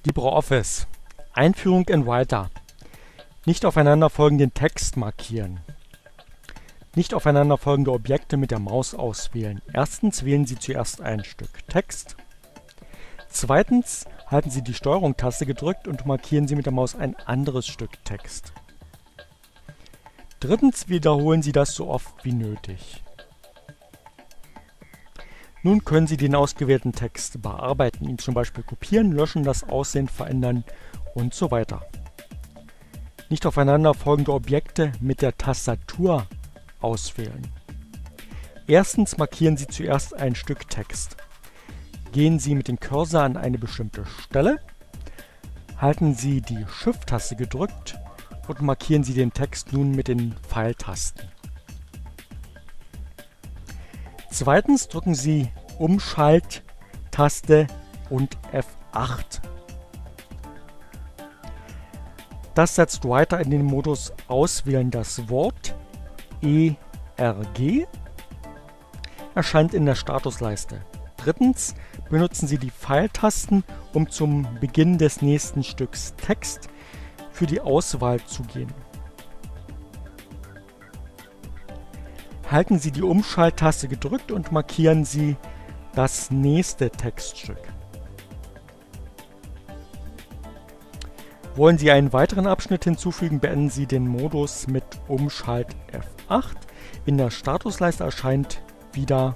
LibreOffice. Einführung in Writer. Nicht aufeinanderfolgenden Text markieren. Nicht aufeinanderfolgende Objekte mit der Maus auswählen. Erstens wählen Sie zuerst ein Stück Text. Zweitens halten Sie die Steuerung-Taste gedrückt und markieren Sie mit der Maus ein anderes Stück Text. Drittens wiederholen Sie das so oft wie nötig. Nun können Sie den ausgewählten Text bearbeiten, ihn zum Beispiel kopieren, löschen, das Aussehen verändern und so weiter. Nicht aufeinanderfolgende Objekte mit der Tastatur auswählen. Erstens markieren Sie zuerst ein Stück Text. Gehen Sie mit dem Cursor an eine bestimmte Stelle, halten Sie die Shift-Taste gedrückt und markieren Sie den Text nun mit den Pfeiltasten. Zweitens drücken Sie Umschalt-Taste und F8. Das setzt Writer in den Modus Auswählen das Wort. ERG erscheint in der Statusleiste. Drittens benutzen Sie die Pfeiltasten, um zum Beginn des nächsten Stücks Text für die Auswahl zu gehen. Halten Sie die Umschalttaste gedrückt und markieren Sie das nächste Textstück. Wollen Sie einen weiteren Abschnitt hinzufügen, beenden Sie den Modus mit Umschalt F8. In der Statusleiste erscheint wieder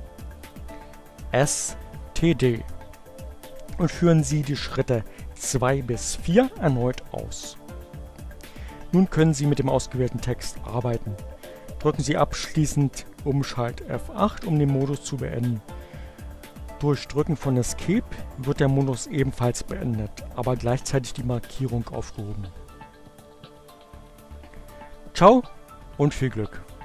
STD und führen Sie die Schritte 2 bis 4 erneut aus. Nun können Sie mit dem ausgewählten Text arbeiten. Drücken Sie abschließend Umschalt F8, um den Modus zu beenden. Durch Drücken von Escape wird der Modus ebenfalls beendet, aber gleichzeitig die Markierung aufgehoben. Ciao und viel Glück!